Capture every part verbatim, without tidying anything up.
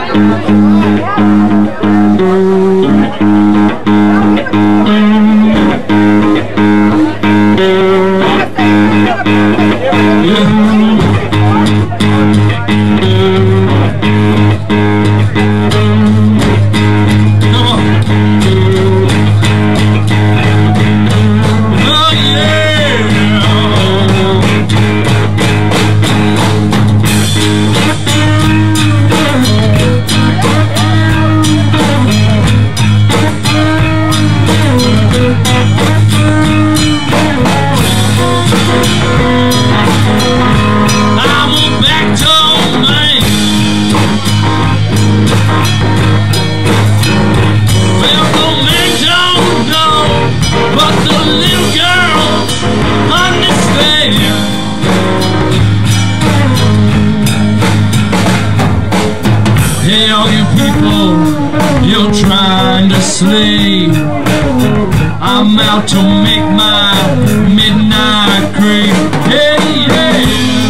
Hey, all you people, you're trying to sleep. I'm out to make my midnight creep. Hey, yeah.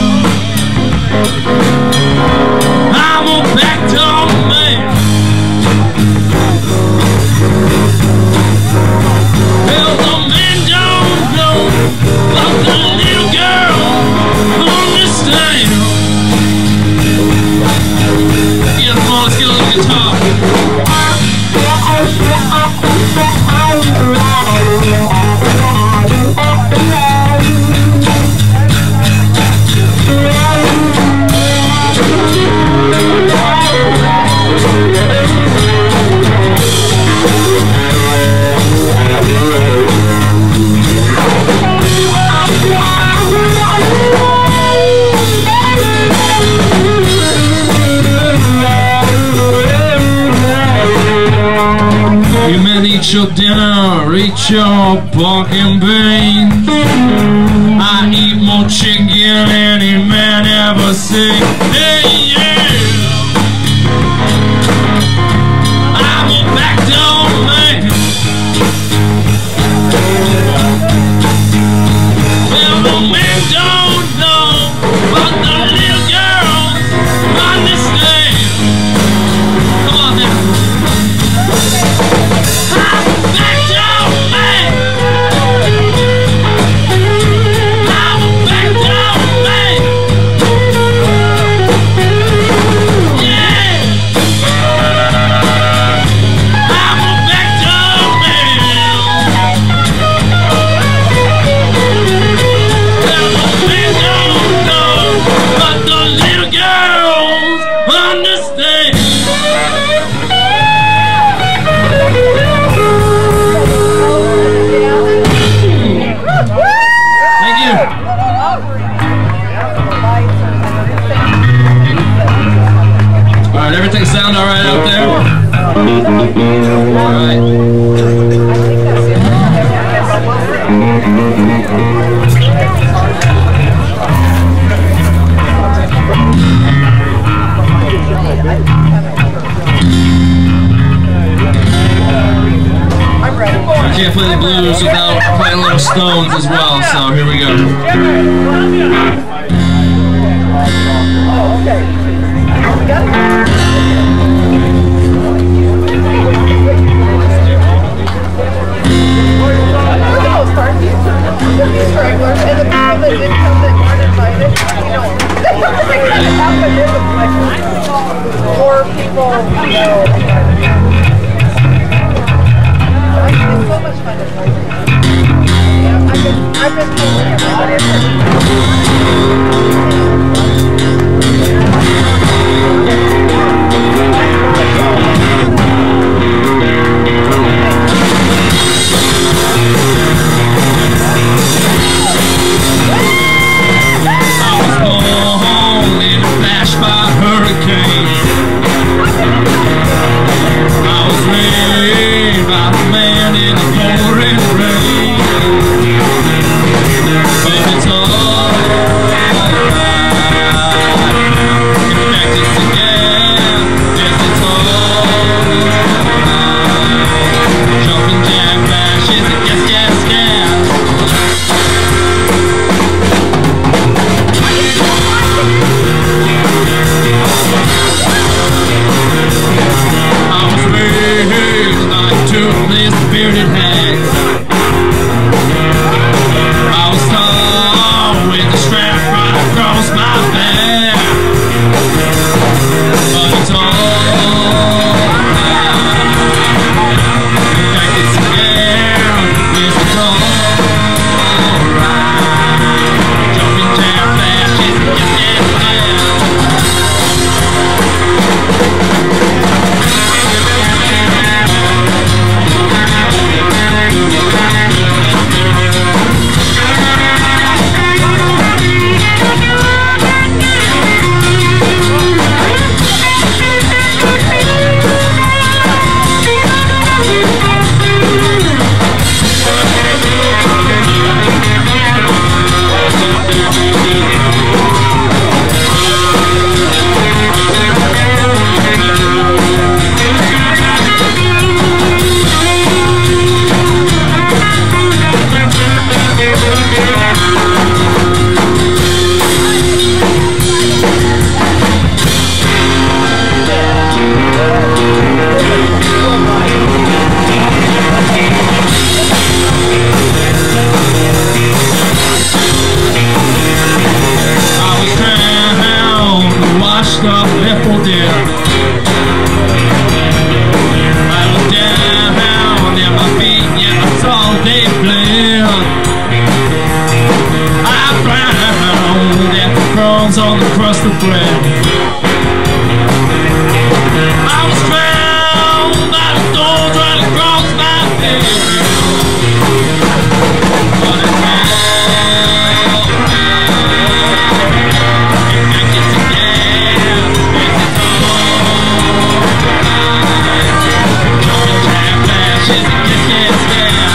I'm a backdoor man. Well, the men don't know, but the little girl understands. Yeah, come on, let's get a little guitar. You men eat your dinner, eat your pork and beans. I eat more chicken than any man ever seen. Hey, yeah. I'm a backdoor man. Well, the men don't know, but the little girls understand. Come on now. Everything sound all right out there? All right. I can't play the blues without playing a little Stones as well, so here we go. Oh, okay. Stragglers and the people that didn't come that weren't invited, you know, they kind of happen in the place. More people, you know. It's so much fun to play. Yeah, I've been, I've been telling everybody. It's all I was drowned by the storms right across my field. But it's hell, it makes it again, makes it all right. Jumping jack flashes and kiss, kiss, kiss.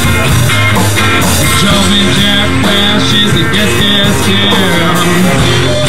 Jumping jack flashes, it gets, gets, gets.